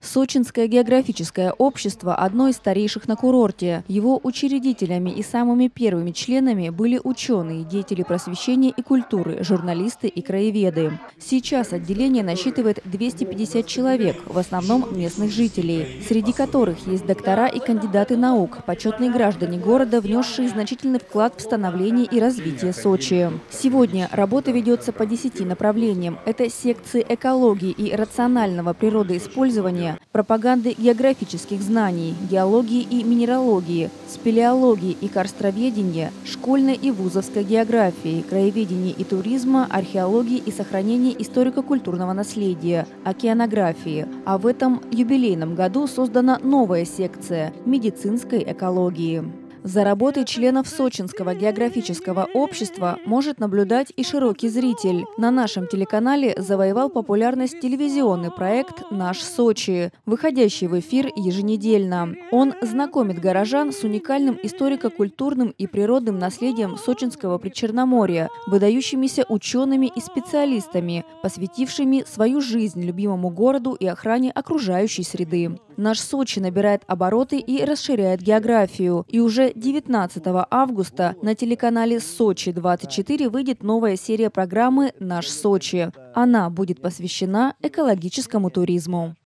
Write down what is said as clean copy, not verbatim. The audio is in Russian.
Сочинское географическое общество – одно из старейших на курорте. Его учредителями и самыми первыми членами были ученые, деятели просвещения и культуры, журналисты и краеведы. Сейчас отделение насчитывает 250 человек, в основном местных жителей, среди которых есть доктора и кандидаты наук, почетные граждане города, внесшие значительный вклад в становление и развитие Сочи. Сегодня работа ведется по 10 направлениям. Это секции экологии и рационального природоиспользования, пропаганды географических знаний, геологии и минералогии, спелеологии и карстоведения, школьной и вузовской географии, краеведения и туризма, археологии и сохранения историко-культурного наследия, океанографии. А в этом юбилейном году создана новая секция – медицинской экологии. За работой членов Сочинского географического общества может наблюдать и широкий зритель. На нашем телеканале завоевал популярность телевизионный проект «Наш Сочи», выходящий в эфир еженедельно. Он знакомит горожан с уникальным историко-культурным и природным наследием Сочинского Причерноморья, выдающимися учеными и специалистами, посвятившими свою жизнь любимому городу и охране окружающей среды. «Наш Сочи» набирает обороты и расширяет географию. И уже 19 августа на телеканале «Сочи-24» выйдет новая серия программы «Наш Сочи». Она будет посвящена экологическому туризму.